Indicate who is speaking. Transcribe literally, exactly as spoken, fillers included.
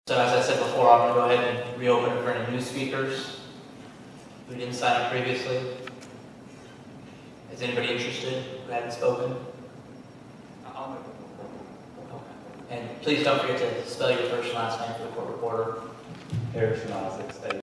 Speaker 1: So as I said before, I'm going to go ahead and reopen it for any new speakers who didn't sign up previously. Is anybody interested who hadn't spoken?
Speaker 2: I'll make a
Speaker 1: Okay. And please don't forget to spell your first and last name for the court reporter.
Speaker 2: Harrison Isaacs,